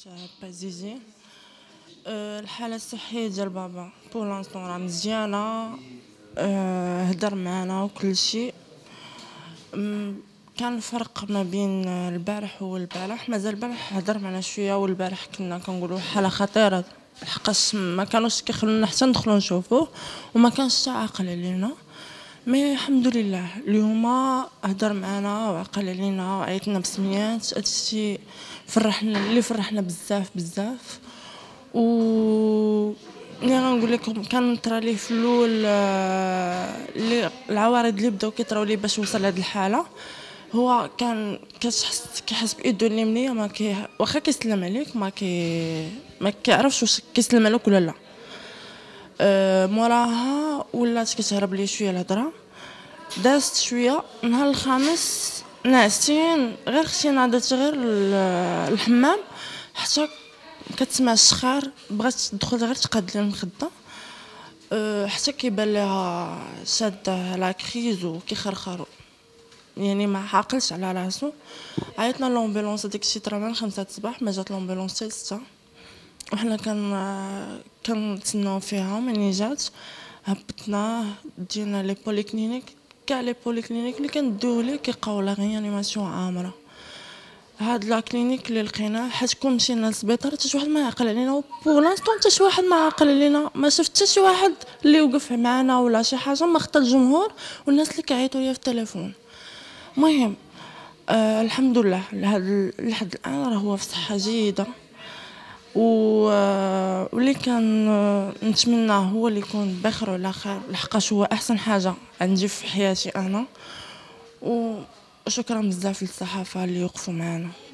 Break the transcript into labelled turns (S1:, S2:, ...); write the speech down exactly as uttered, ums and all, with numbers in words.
S1: بازيزي. أه الحالة الصحية ديال بابا بور لانستون راه مزيانة. أه هدر معانا وكل شيء. كان الفرق ما بين البارح والبارح، مازال البارح هدر معنا شويه والبارح كنا كنقولوا حاله خطيره لحقاش ما كانوش كيخلونا حتى ندخلوا نشوفوه وما كانش حتى عاقل علينا. مي الحمد لله اليوم هدر معنا وعقل علينا وعيطنا بسميات، هادشي فرحنا اللي فرحنا بزاف بزاف. و ملي غنقول لكم كان طرا ليه في الاول اللي العوارض اللي بداو كيطراو ليه باش وصل لهاد الحاله، هو كان كتحس كيحس بايدو اليمنيه ما كي واخا كيسلم عليك ما كي ما كيعرفش واش كيسلم عليك ولا لا. أه موراها ولات كتهرب ليه شويه الهضره، دازت شويه نهار الخامس ناعسين غير اختي ناضت غير الحمام حتى كتسمع الشخار بغات تدخل غير تقاد لي المخده. أه حتى كيبان لها شاد لا كريز وكيخرخر، يعني ما عاقلش على راسو. عيطنا لومبيلونس ديك الشيء طرا من خمسة الصباح، ما جات لومبيلونس حتى ستة، وحنا كان كنتسناو فيها. مني جات هبطناه دينا لي بوليكلينيك، كاع لي بوليكلينيك اللي كندويو ليه كيلقاو لا ريانيماسيون عامره. هاد لا كلينيك اللي لقيناه حيت كون مشينا للسبيطار حتى شي واحد ما يعقل علينا، بور لانستون حتى شي واحد ما عاقل علينا، ما شفت حتى شي واحد اللي وقف معنا ولا شي حاجه، ما خطا الجمهور والناس اللي كيعيطوا ليا في التليفون. المهم آه الحمد لله لهاد لحد الان راه هو في صحه جيده، و آه واللي كان آه نتمناه هو اللي يكون بخير وعلى خير، لحقاش هو احسن حاجه عندي في حياتي انا. وشكرا بزاف للصحافه اللي وقفوا معنا.